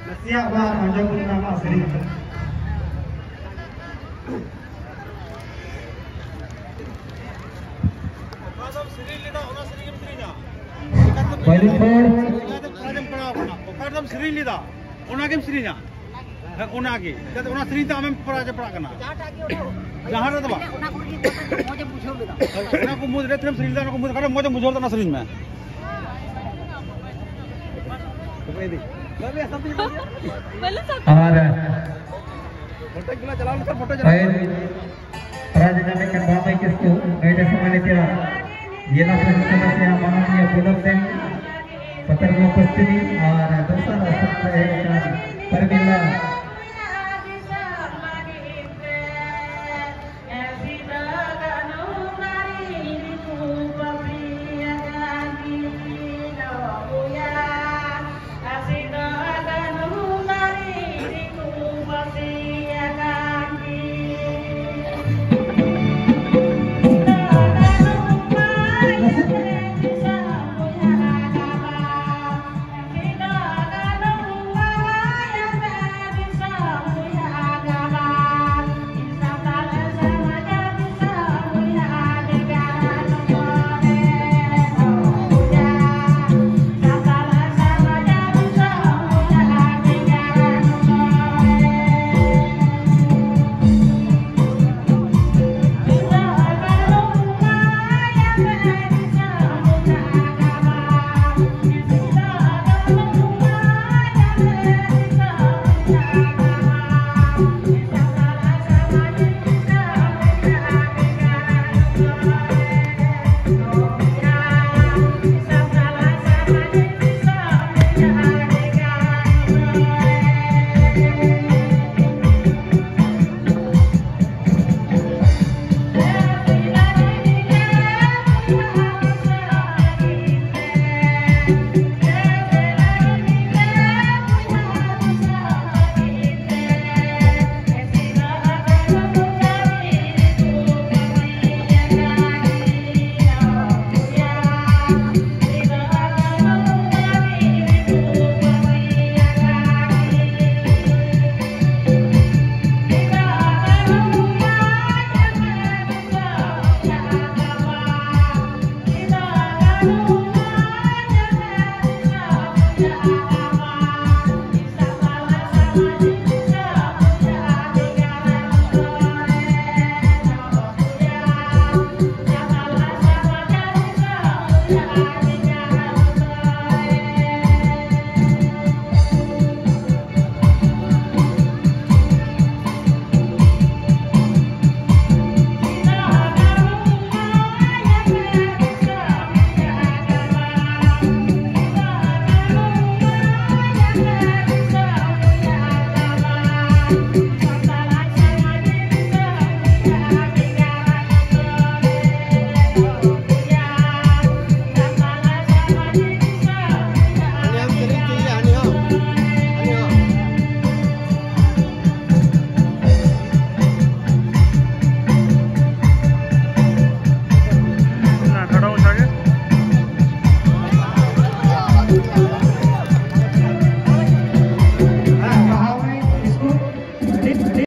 nasihat bah anjung nama sering. Kadam seri lida, ona game seri nya, ona ke, jadi ona seri ta amem peraja peragana. Jahan ada ba? Ona ko di moja bujhor lida. Ona ko moja rethem seri lida, ona ko moja kadam moja bujhor ta na seri में. और राजधानी के बाबा किसको गैर समाने तेरा ये ना समस्या माननीय पूर्व दिन पत्रकार उपस्थिति और दूसरा